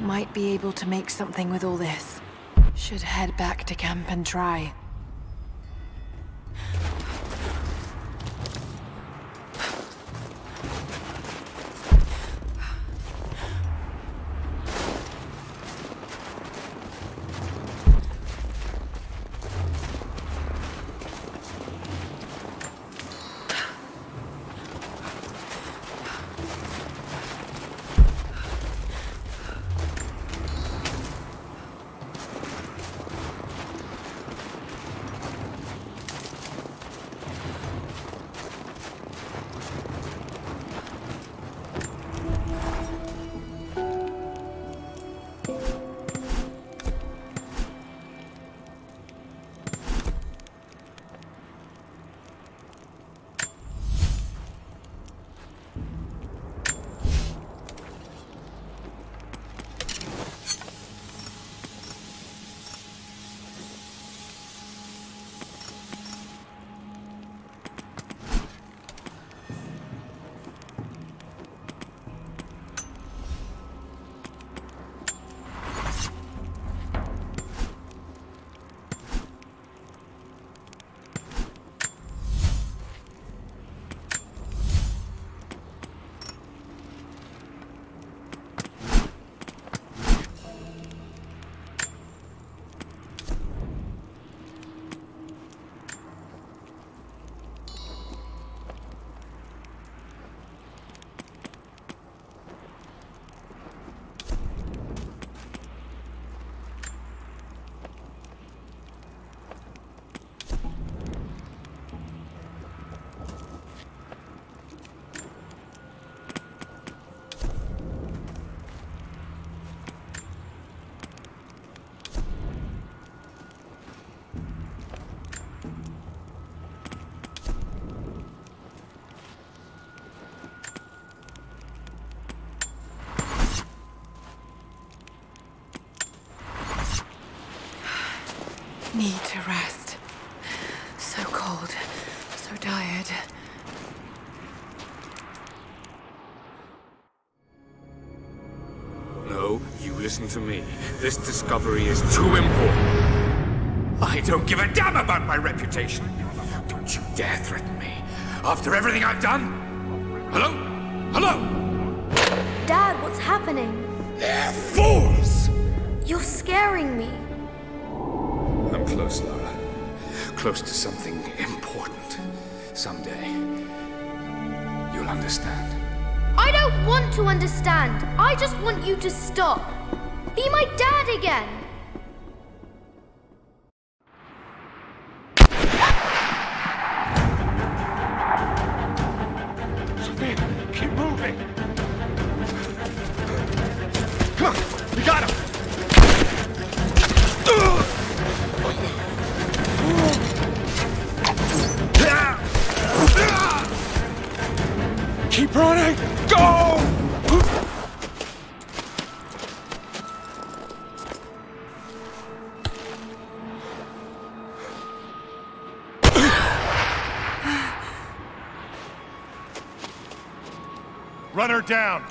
Might be able to make something with all this. Should head back to camp and try. Need to rest. So cold, so tired. No, you listen to me. This discovery is too important. I don't give a damn about my reputation. Don't you dare threaten me. After everything I've done? Hello? Hello? Dad, what's happening? They're fools! You're scaring me. I'm close, Lara. Close to something important. Someday, you'll understand. I don't want to understand. I just want you to stop. Be my dad again. Sophia, keep moving. Come on, we got him. Keep running! Go! Run her down!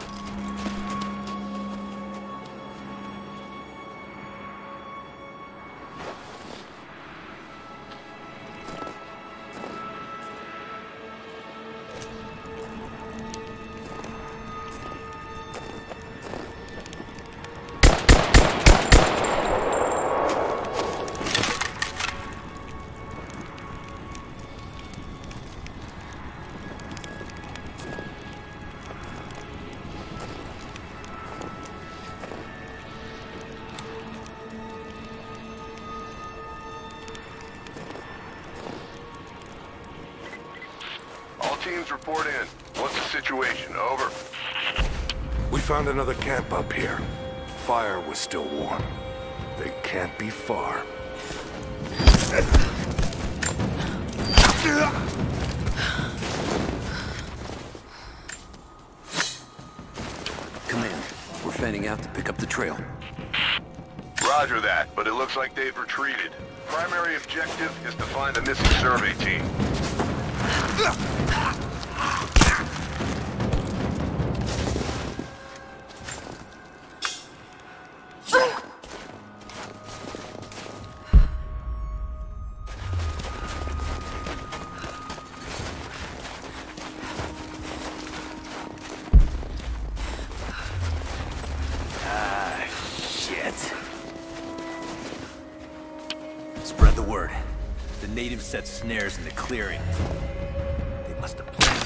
Teams report in. What's the situation? Over. We found another camp up here. Fire was still warm. They can't be far. Command, we're fanning out to pick up the trail. Roger that, but it looks like they've retreated. Primary objective is to find the missing survey team. natives set snares in the clearing. They must have planned.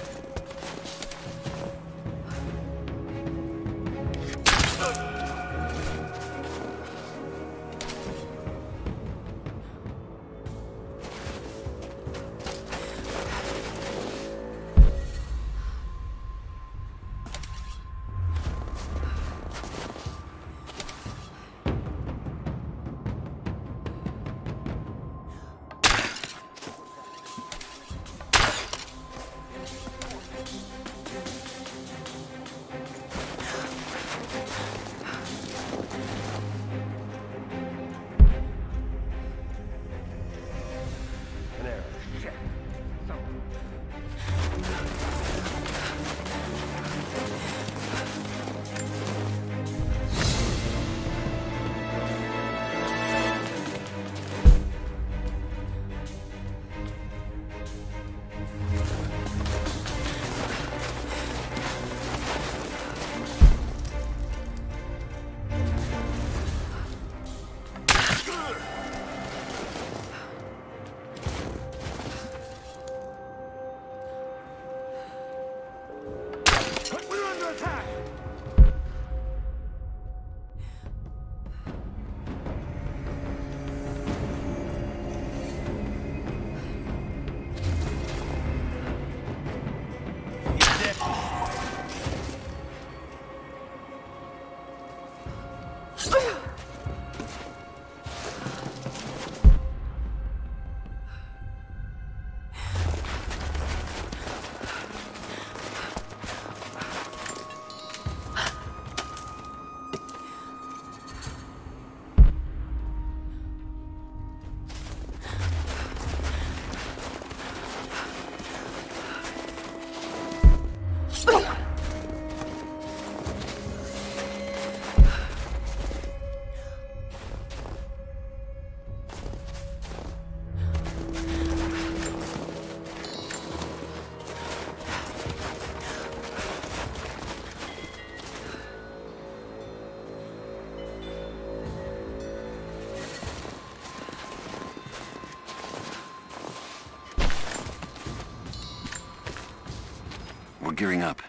We're gearing up.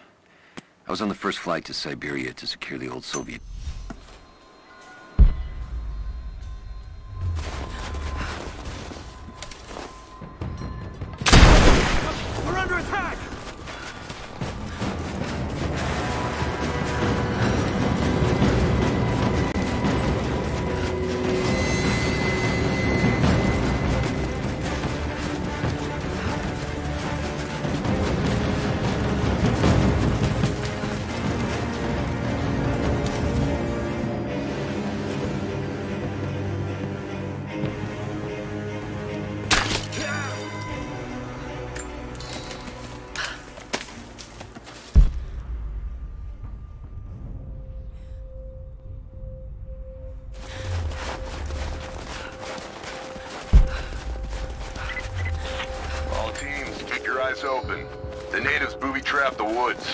I was on the first flight to Siberia to secure the old Soviet... We're under attack! Eyes open. The natives booby-trapped the woods.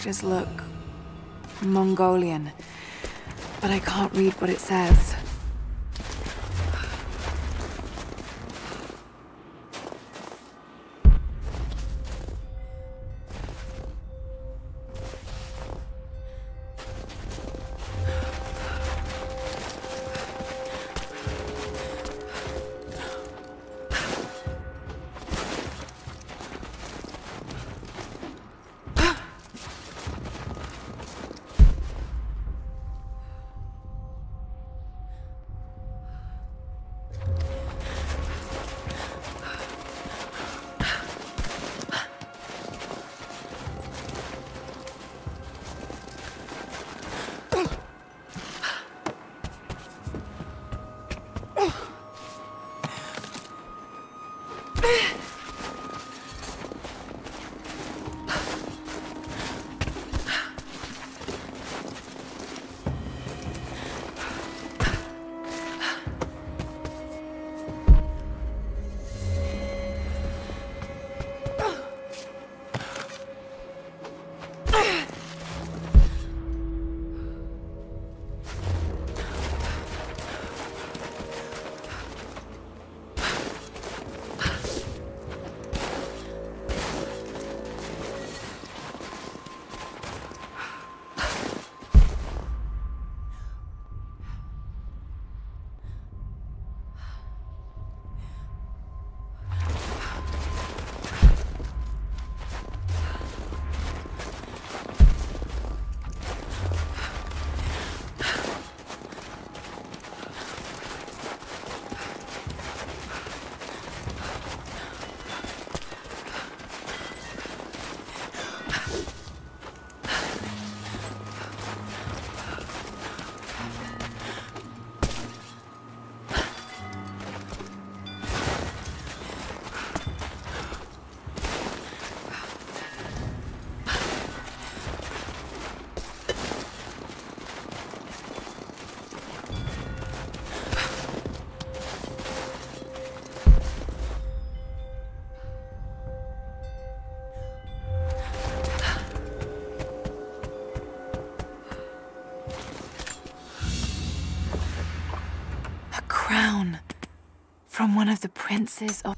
characters look Mongolian, but I can't read what it says. Crown from one of the princes of...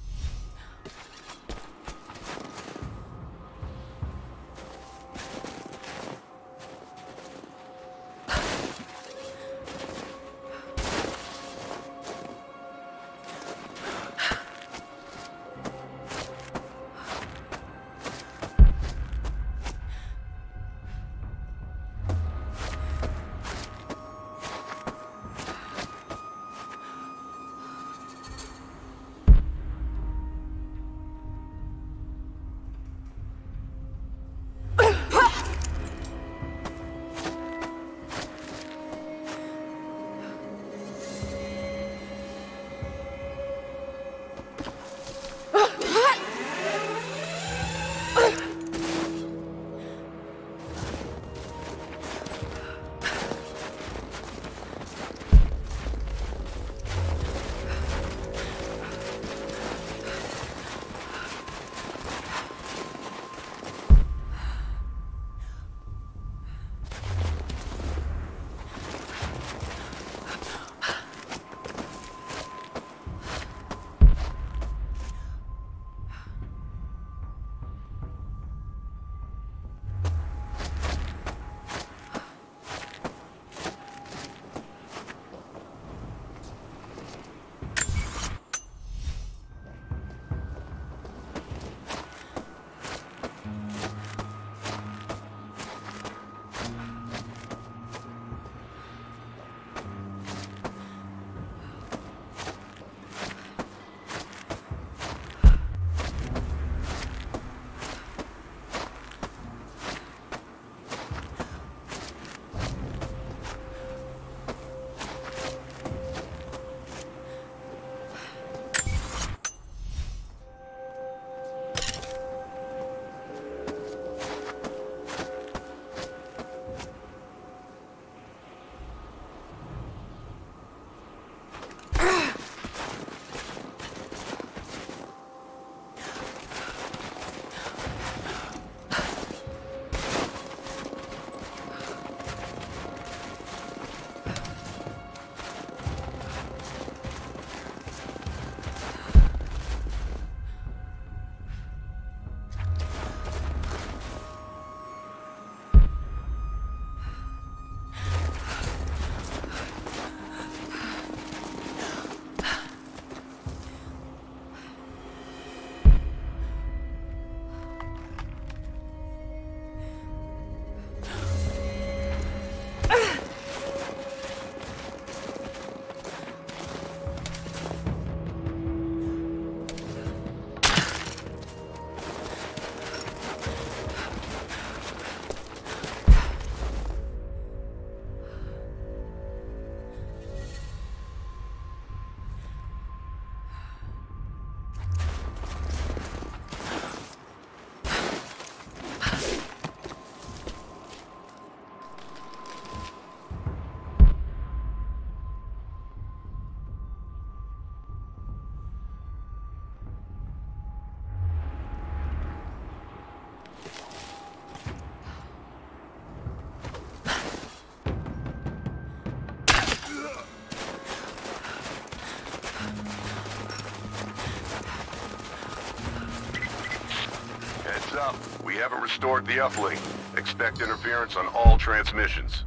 We haven't restored the uplink. Expect interference on all transmissions.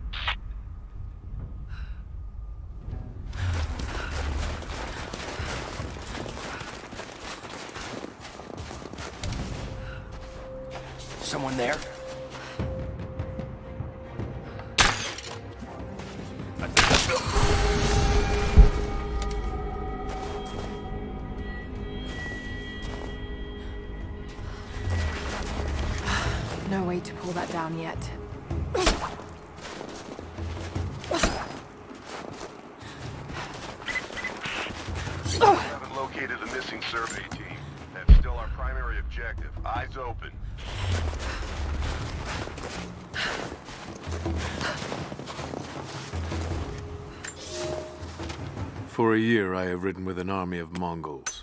Someone there? No way to pull that down yet. We haven't located the missing survey team. That's still our primary objective. Eyes open. For a year, I have ridden with an army of Mongols.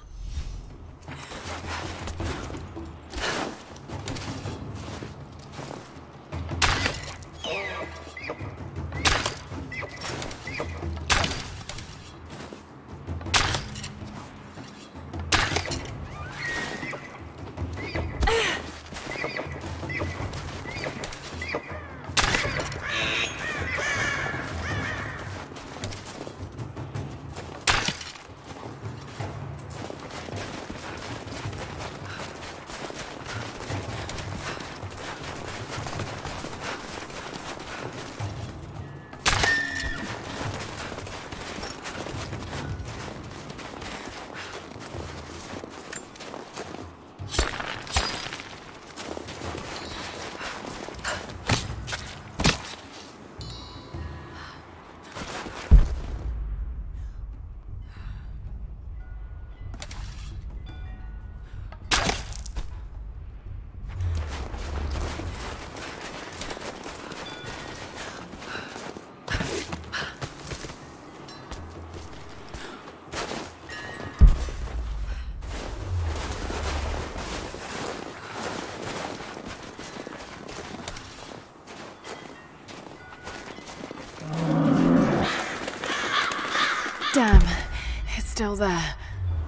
Damn, it's still there.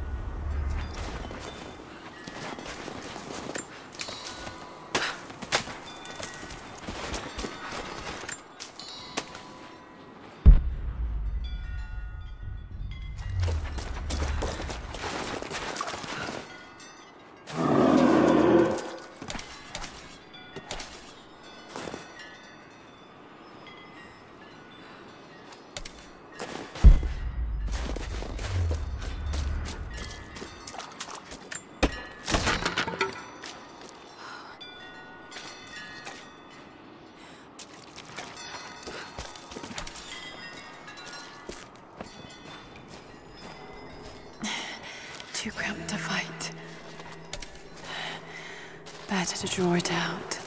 Too cramped to fight. Better to draw it out.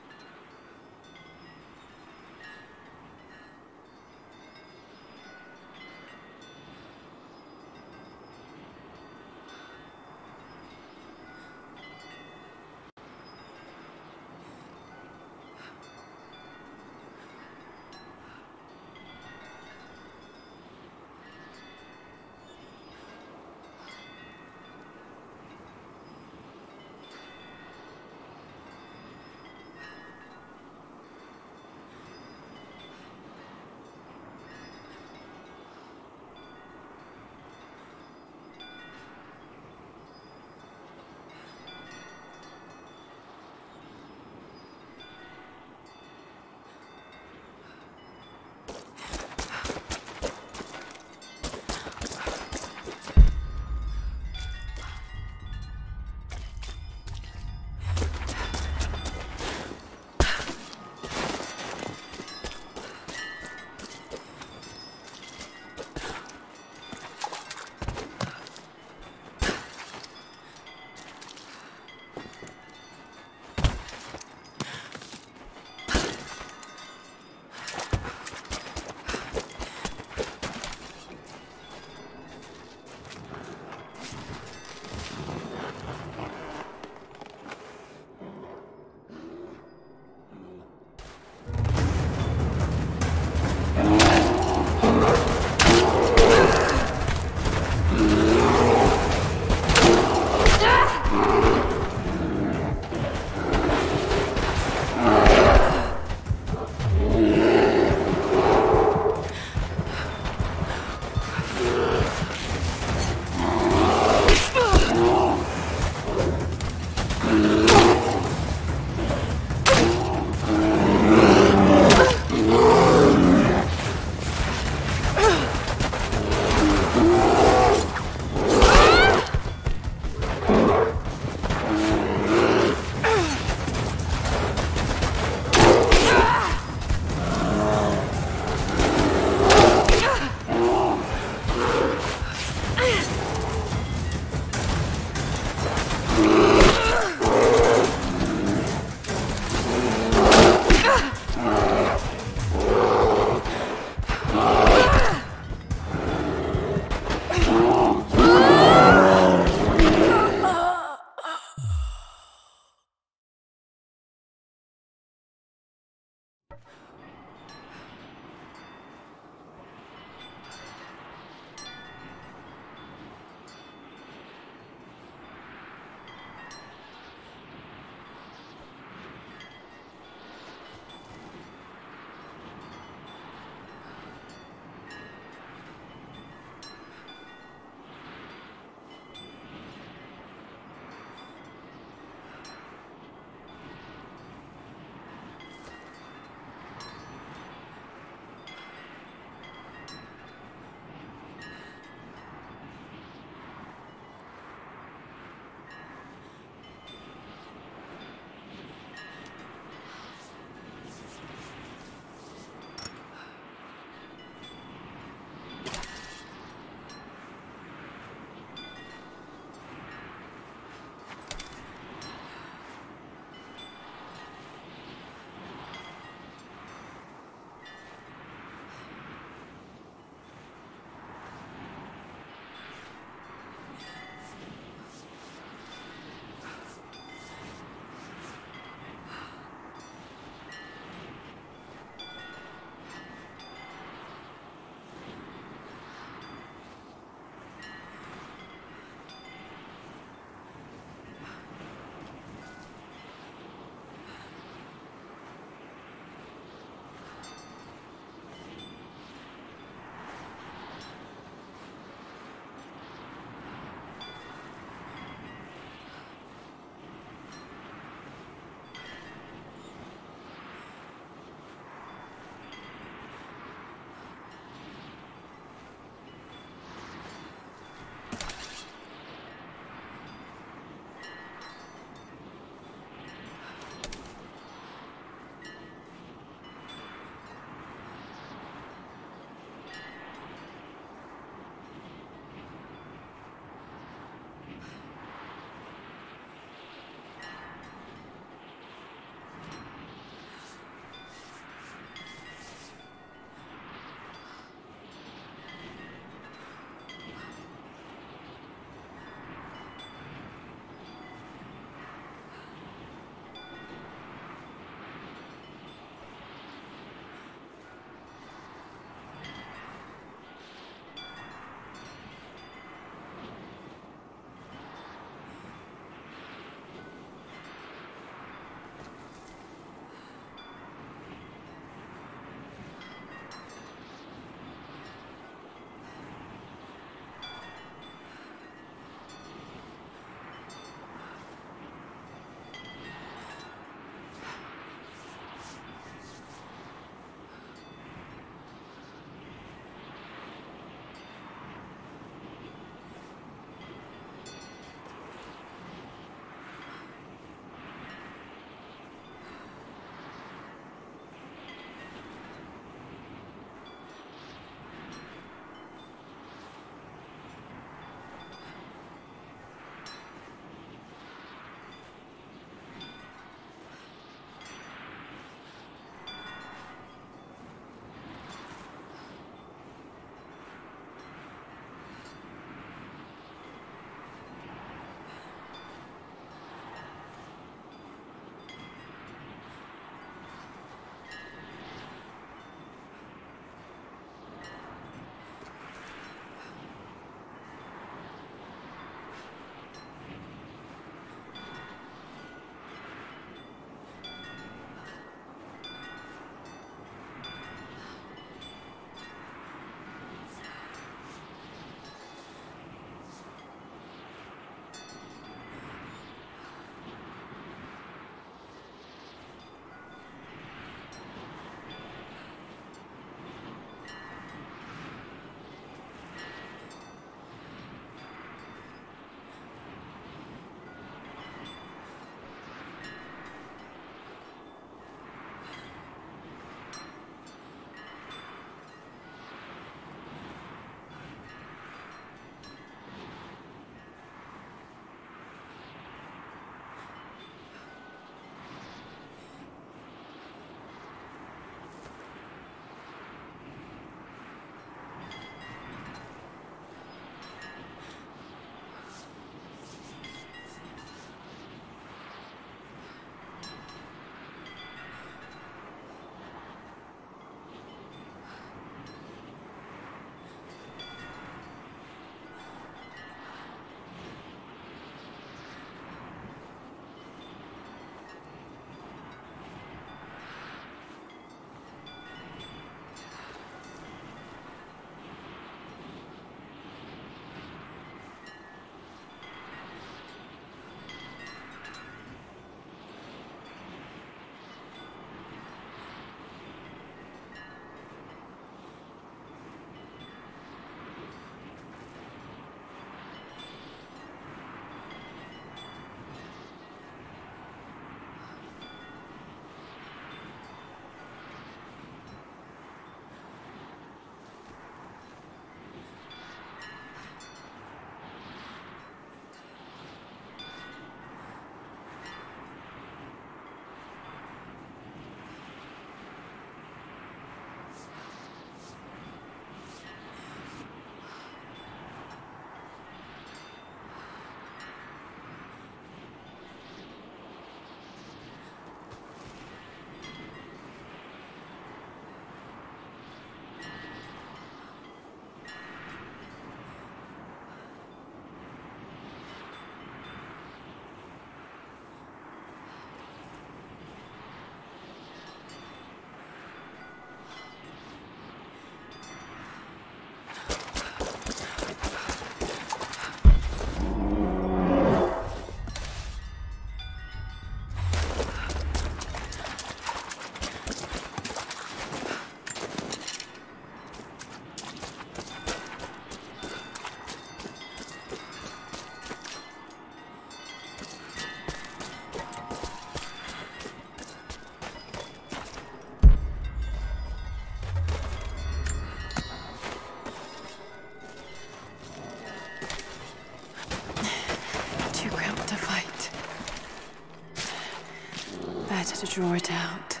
better to draw it out.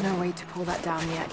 no way to pull that down yet.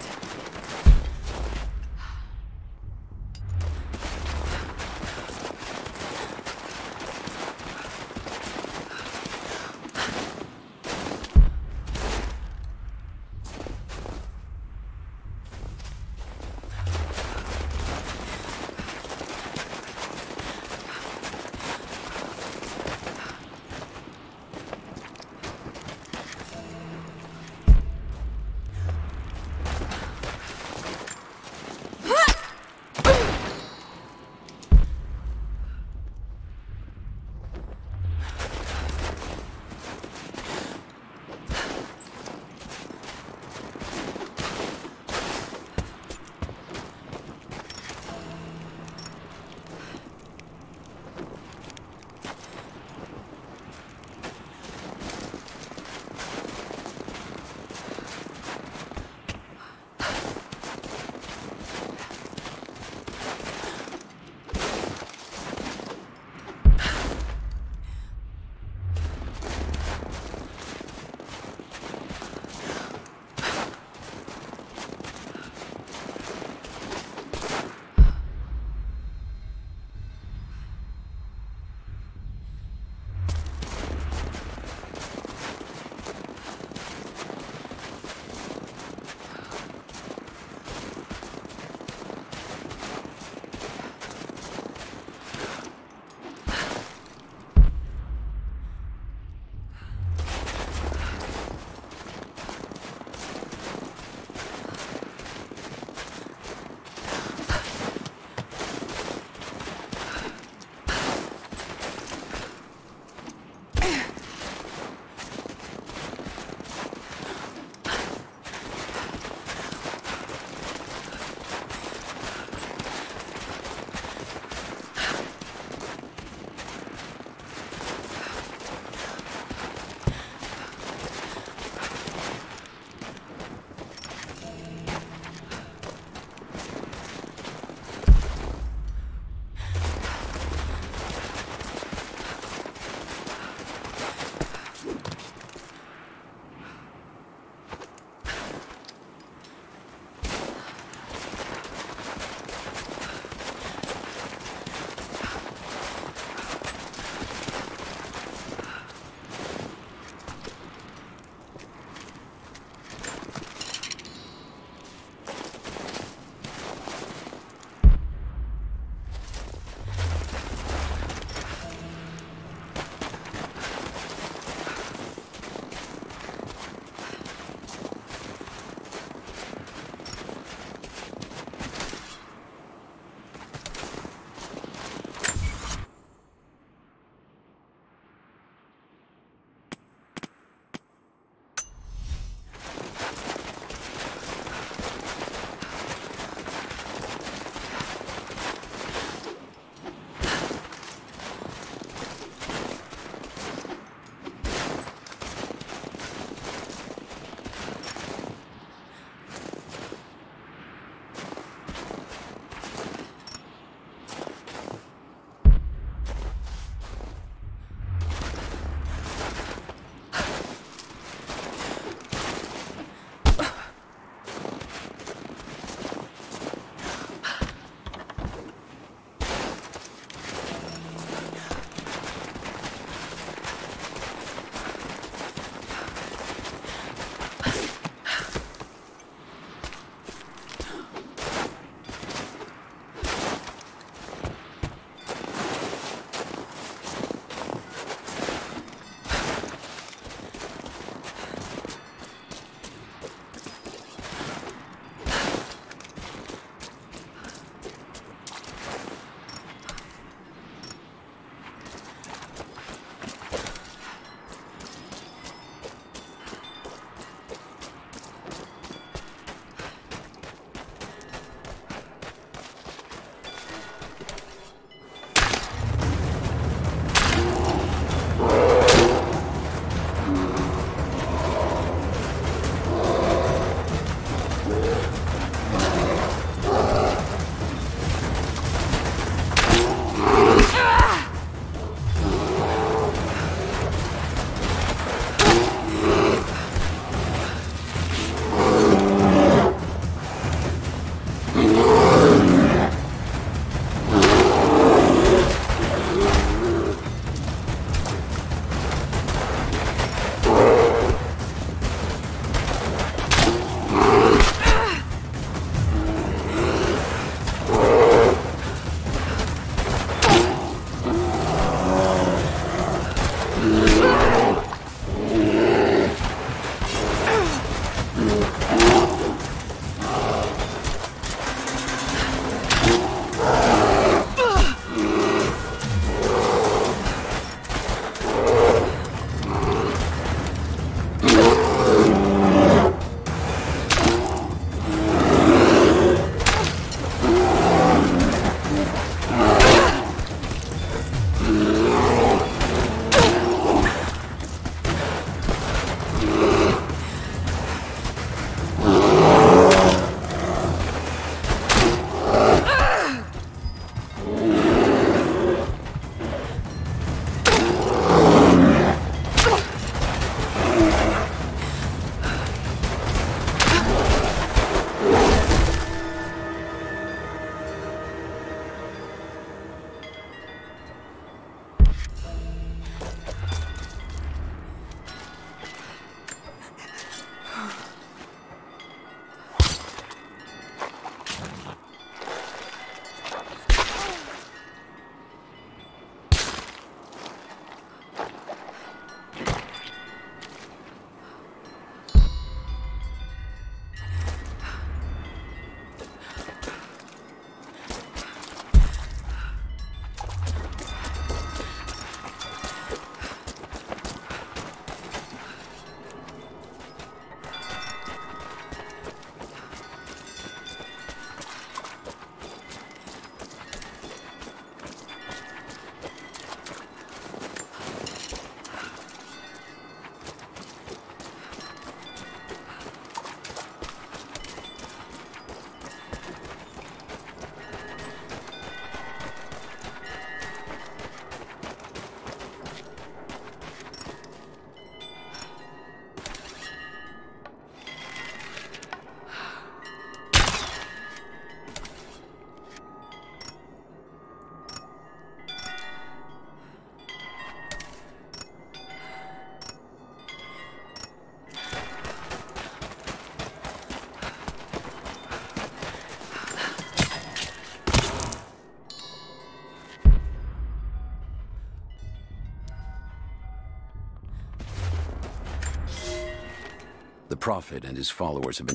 The Prophet and his followers have been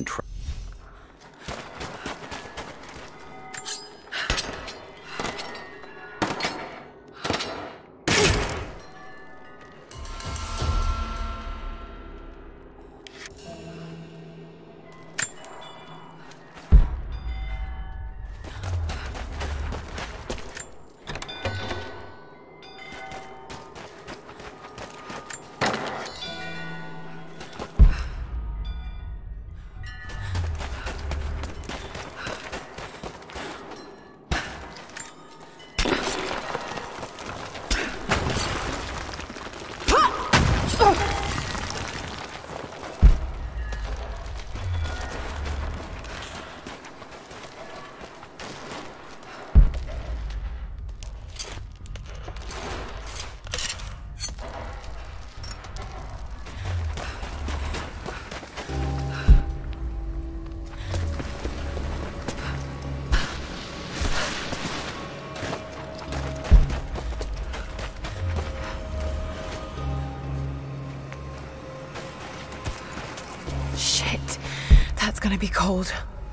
Shit. That's gonna be cold.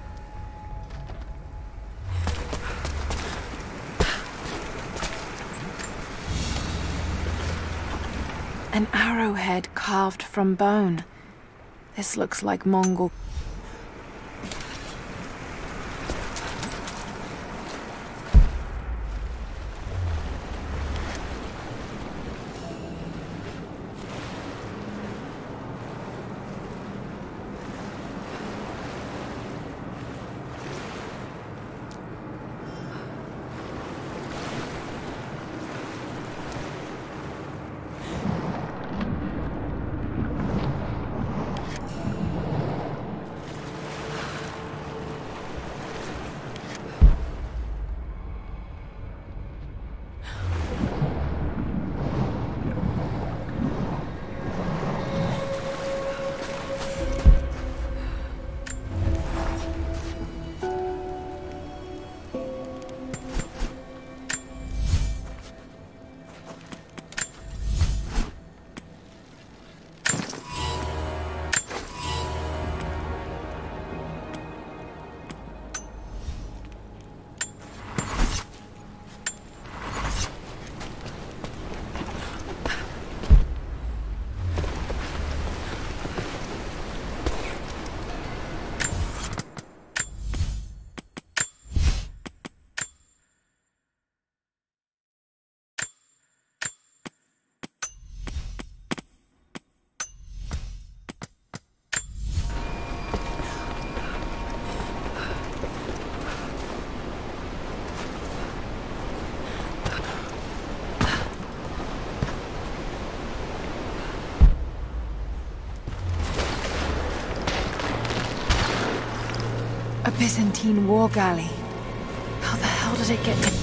An arrowhead carved from bone. This looks like Mongol. A Byzantine war galley. How the hell did it get to...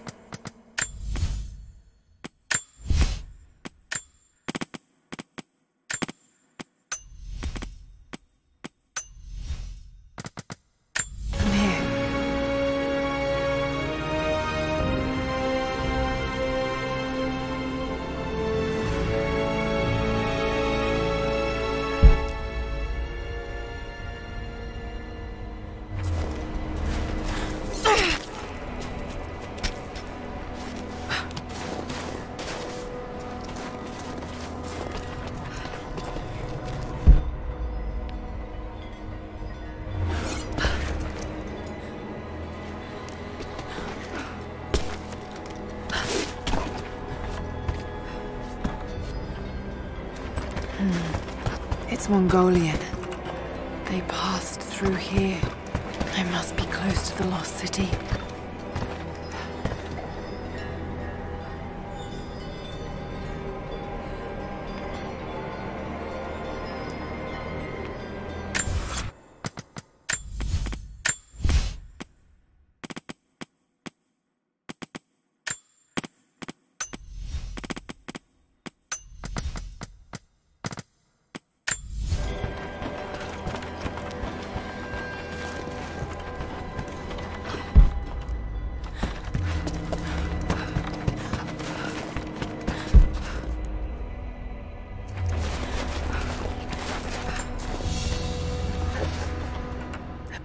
It's Mongolian. They passed through here. I must be close to the lost city.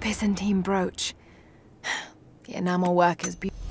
Byzantine brooch. The enamel work is beautiful.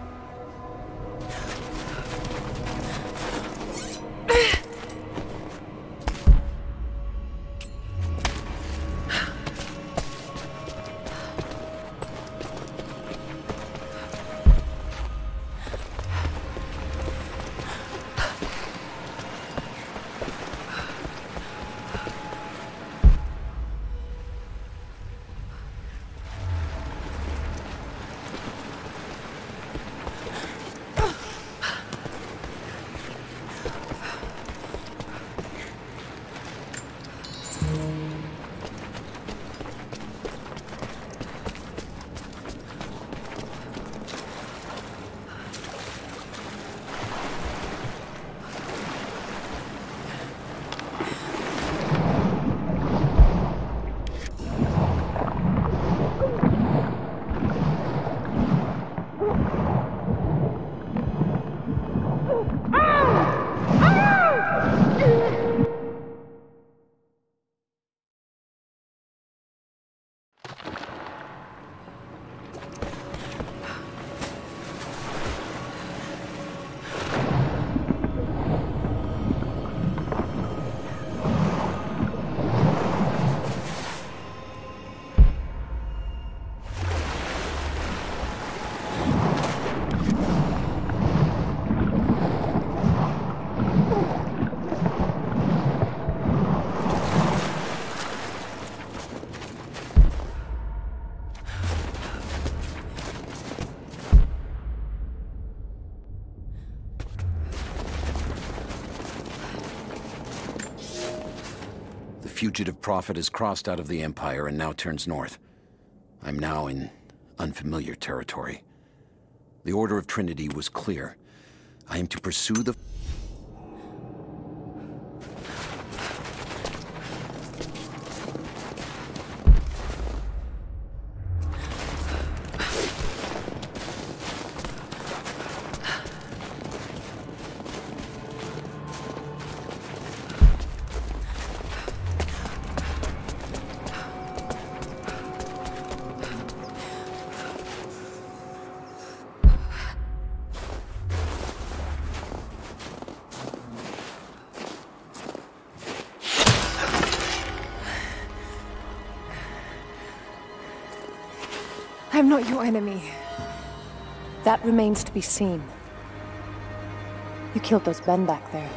The fugitive prophet has crossed out of the Empire and now turns north. I'm now in unfamiliar territory. The Order of Trinity was clear. I am to pursue the... I'm not your enemy. That remains to be seen. You killed those men back there.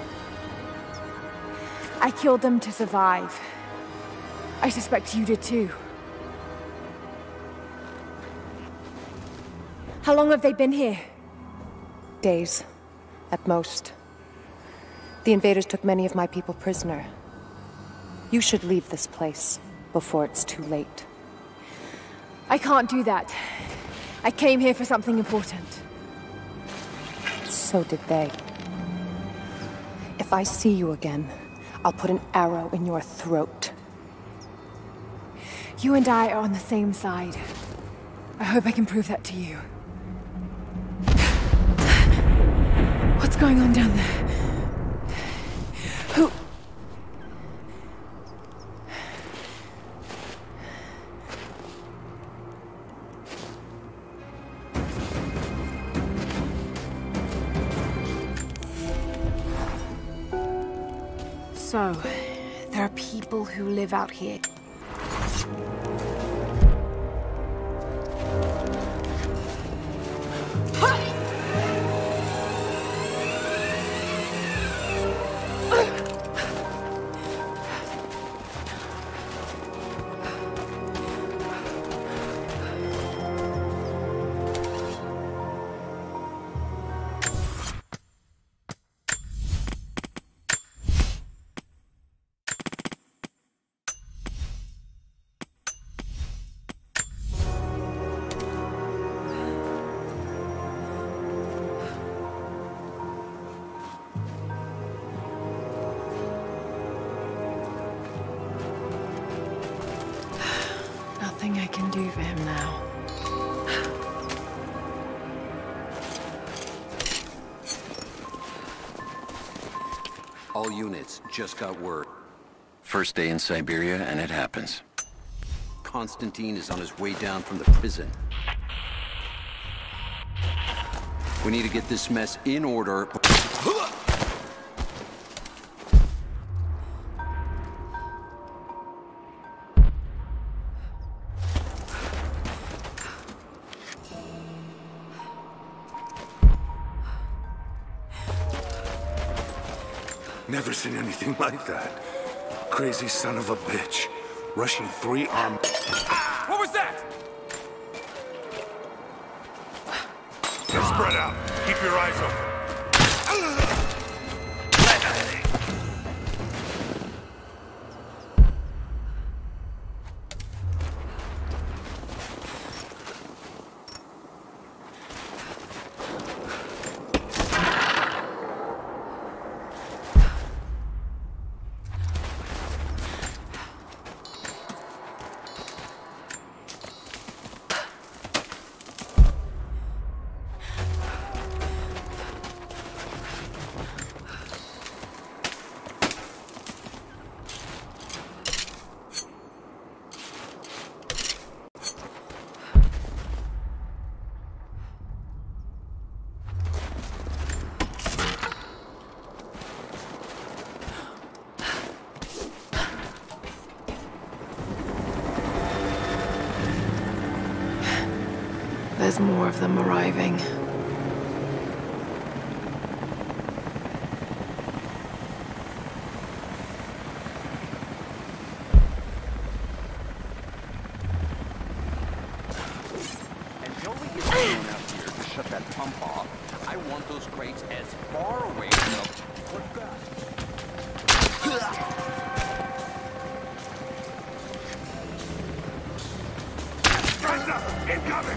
I killed them to survive. I suspect you did too. How long have they been here? Days, at most. The invaders took many of my people prisoner. You should leave this place before it's too late. I can't do that. I came here for something important. So did they. If I see you again, I'll put an arrow in your throat. You and I are on the same side. I hope I can prove that to you. What's going on down there? Who? So, there are people who live out here. Nothing I can do for him now. All units just got word. First day in Siberia, and it happens. Constantine is on his way down from the prison. We need to get this mess in order. Never seen anything like that. Crazy son of a bitch. Rushing 3 armed... What was that? Spread out. Keep your eyes open. There's more of them arriving. Until we get someone out here to shut that pump off, I want those crates as far away from... What's that? Guys up! Incoming!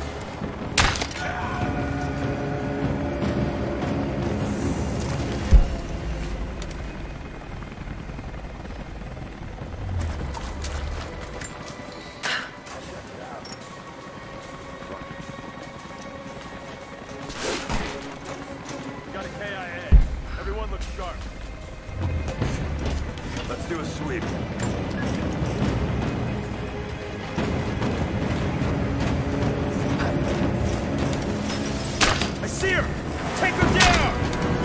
Got a KIA. Everyone looks sharp. Let's do a sweep. I see her! Take her down!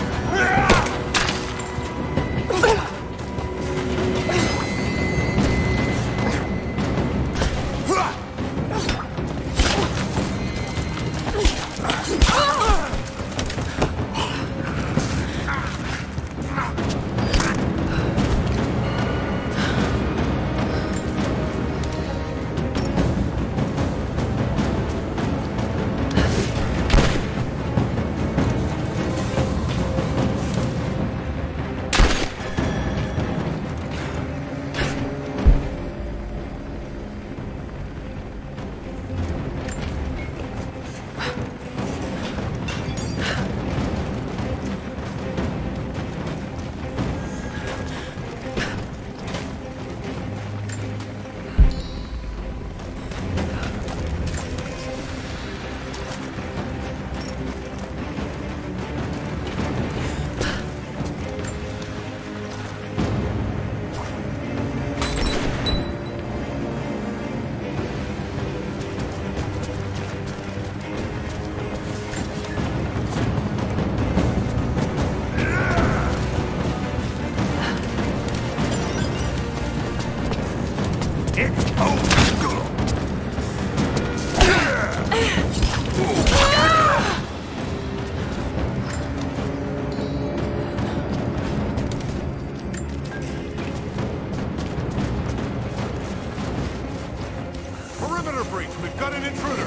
Perimeter breach! We've got an intruder!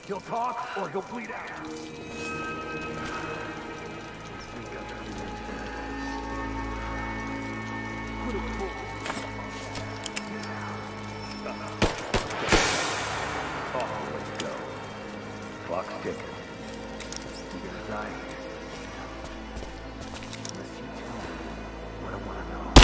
He'll talk, or he'll bleed out. Oh, let's go. Clock's ticking. You're gonna die. Unless you tell me what I want to know.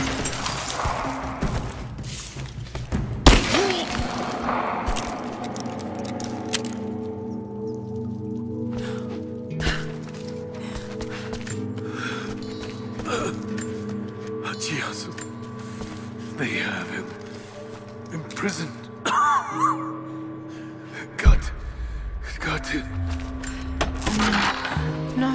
They have him imprisoned. Got it. No.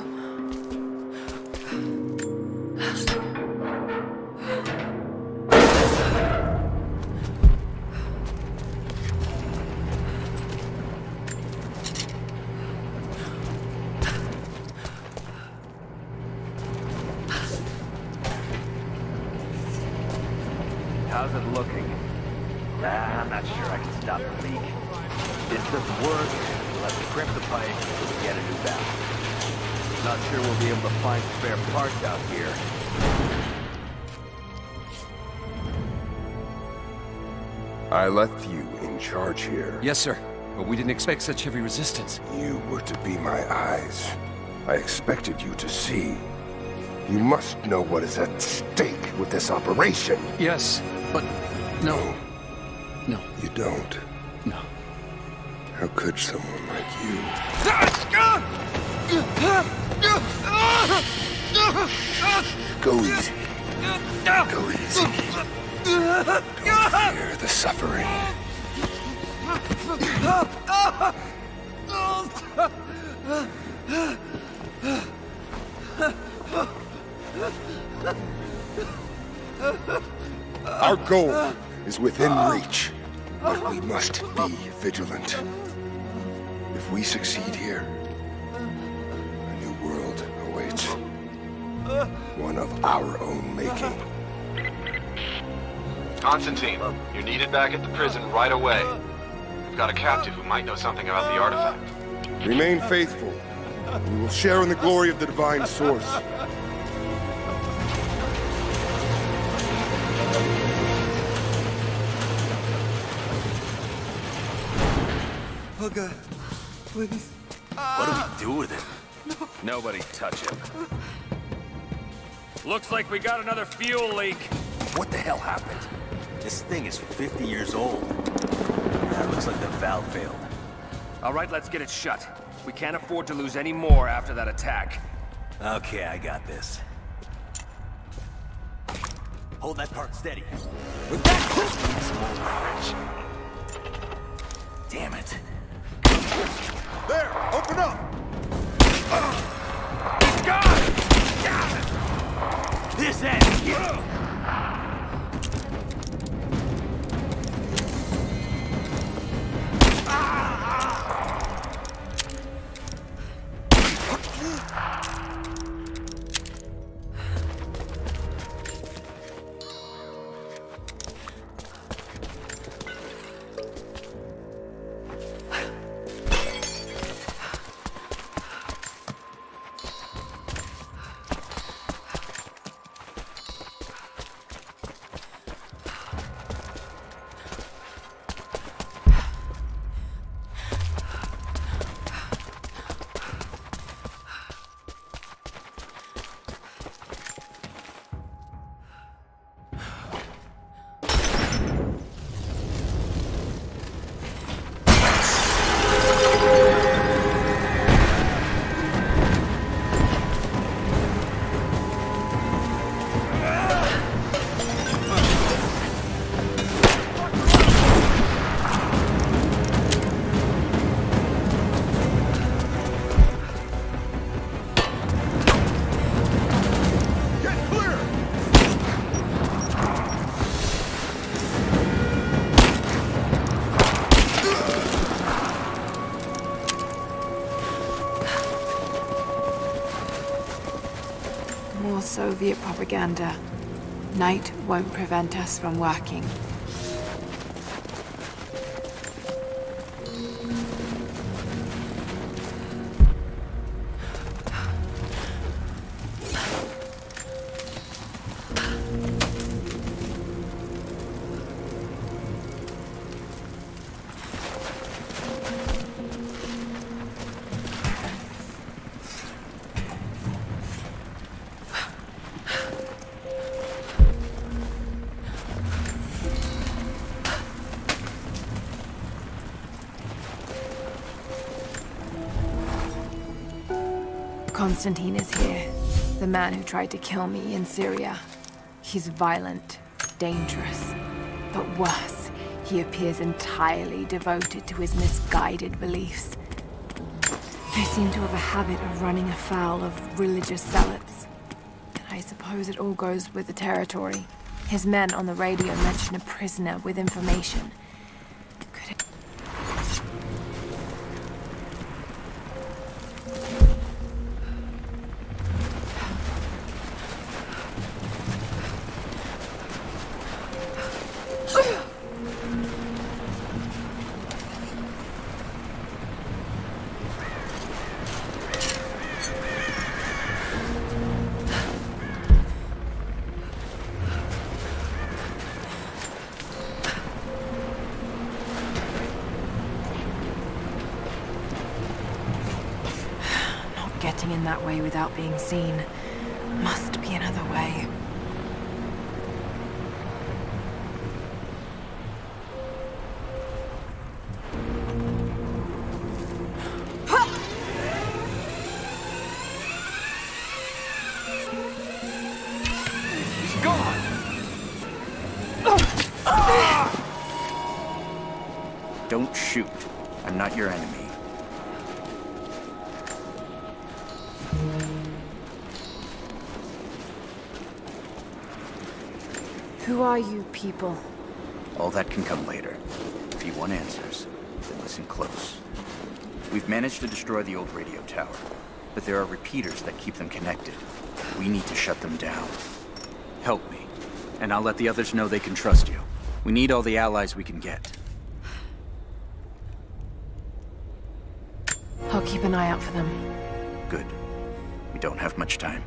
How's it looking? I'm not sure I can stop the leak. This doesn't work. We'll have to crimp the pipe and get a new valve. Not sure we'll be able to find spare parts out here. I left you in charge here. Yes, sir. But we didn't expect such heavy resistance. You were to be my eyes. I expected you to see. You must know what is at stake with this operation. Yes, but no. No. You don't. No. How could someone like you? Go easy. Go easy. Don't fear the suffering. Our goal is within reach, but we must be vigilant. If we succeed here, a new world awaits. One of our own making. Constantine, you're needed back at the prison right away. We've got a captive who might know something about the artifact. Remain faithful. We will share in the glory of the divine source. Oh God, please. What do we do with him? No. Nobody touch him. Looks like we got another fuel leak. What the hell happened? This thing is 50 years old. That looks like the valve failed. All right, let's get it shut. We can't afford to lose any more after that attack. Okay, I got this. Hold that part steady. With that, damn it. There! Open up! He's gone! This ends here! More Soviet propaganda. Night won't prevent us from working. Constantine is here. The man who tried to kill me in Syria. He's violent, dangerous, but worse, he appears entirely devoted to his misguided beliefs. They seem to have a habit of running afoul of religious zealots. I suppose it all goes with the territory. His men on the radio mention a prisoner with information. Could it... Getting in that way without being seen. Must be another way. He's gone! Don't shoot. I'm not your enemy. Who are you people? All that can come later. If you want answers, then listen close. We've managed to destroy the old radio tower, but there are repeaters that keep them connected. We need to shut them down. Help me, and I'll let the others know they can trust you. We need all the allies we can get. I'll keep an eye out for them. Good. We don't have much time.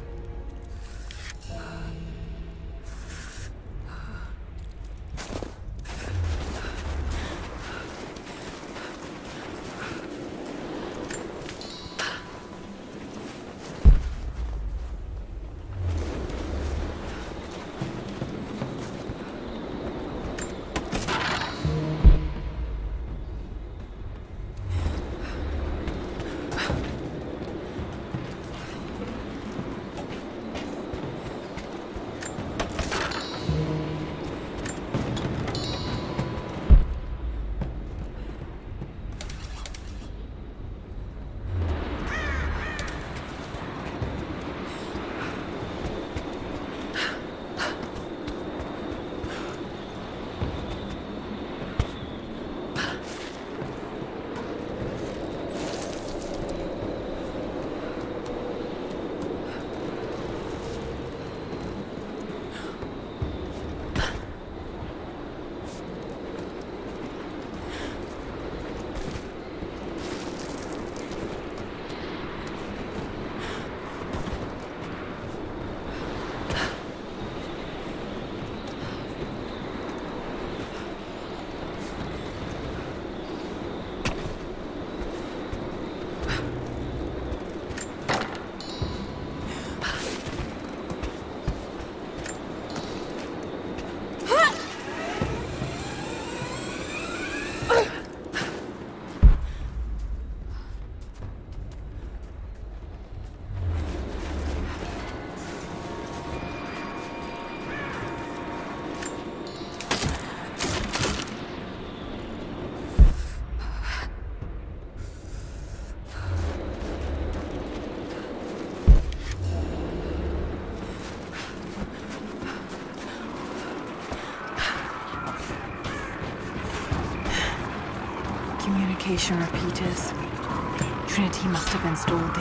Communication repeaters. Trinity must have installed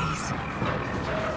these.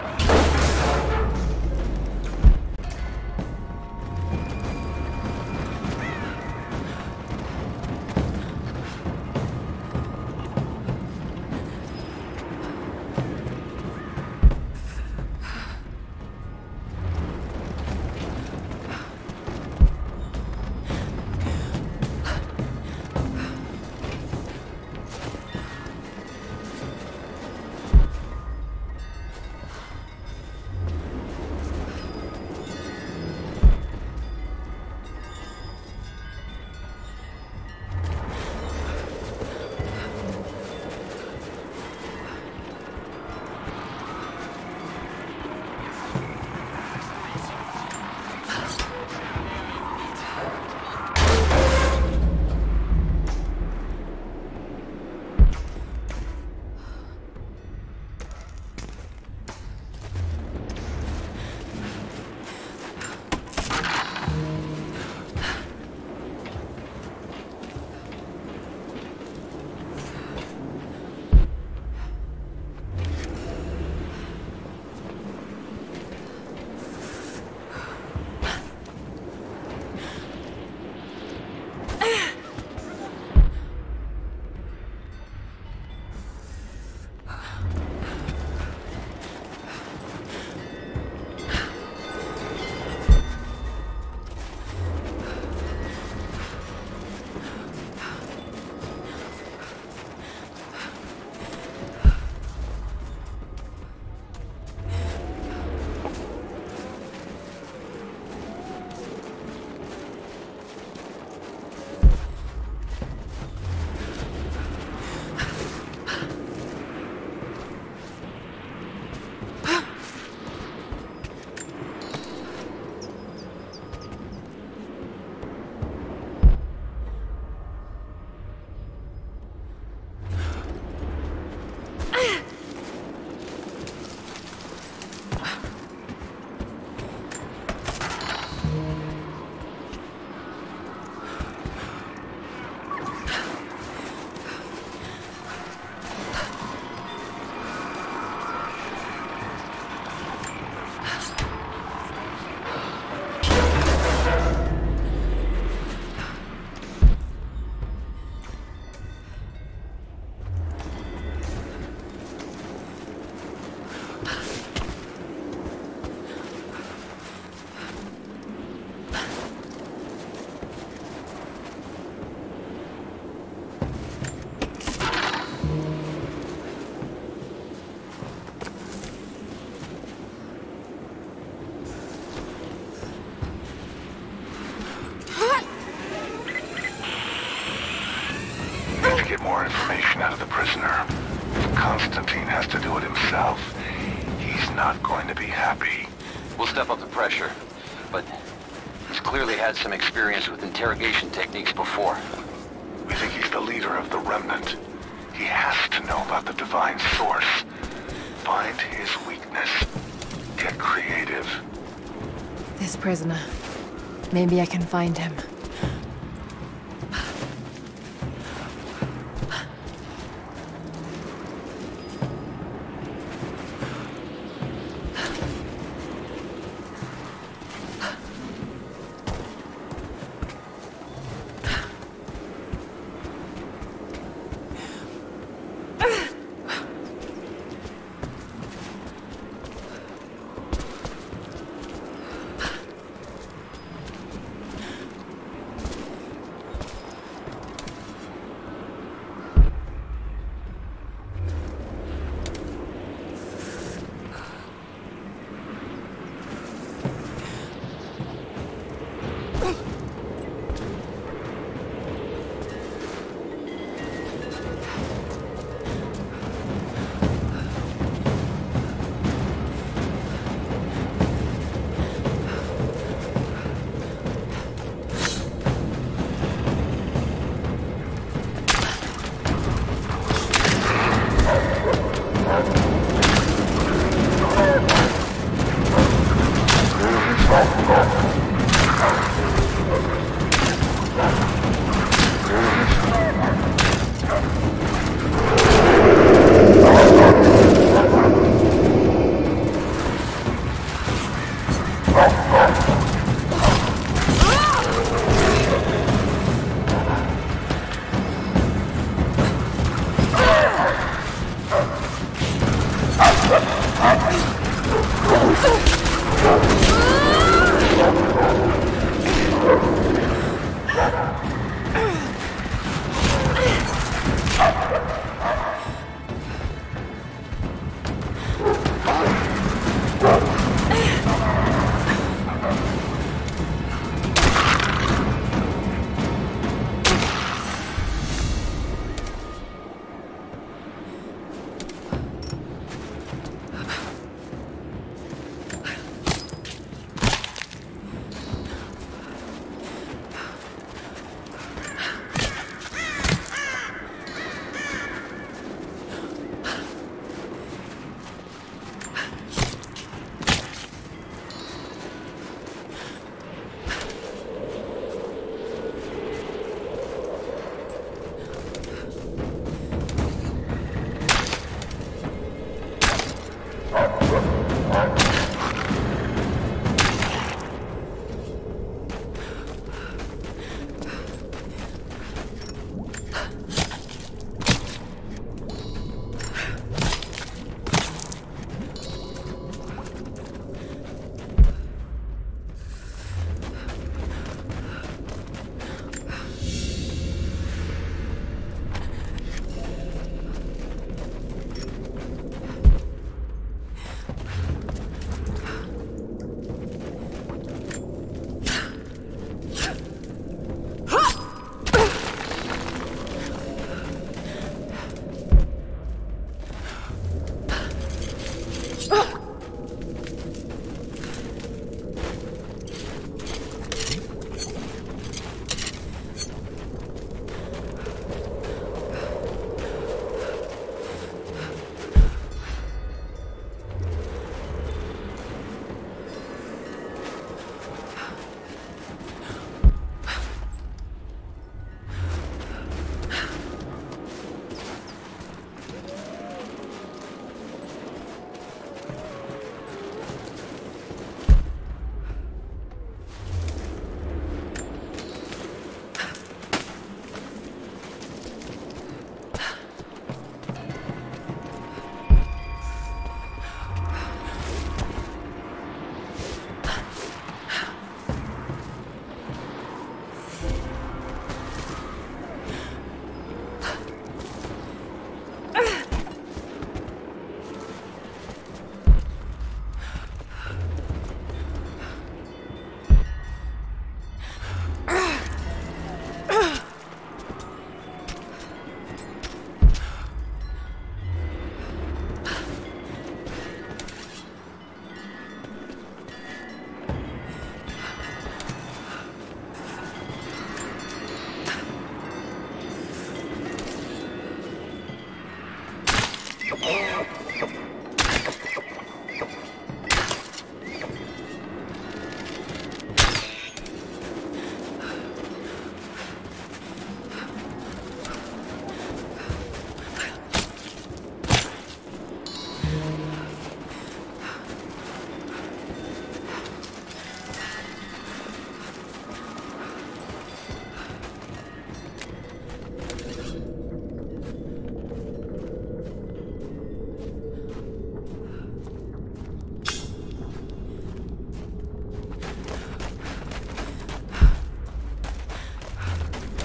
prisoner. If Constantine has to do it himself, he's not going to be happy. We'll step up the pressure, but he's clearly had some experience with interrogation techniques before. We think he's the leader of the Remnant. He has to know about the Divine Source. Find his weakness. Get creative. This prisoner. Maybe I can find him.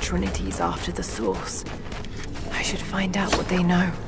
Trinity's after the source. I should find out what they know.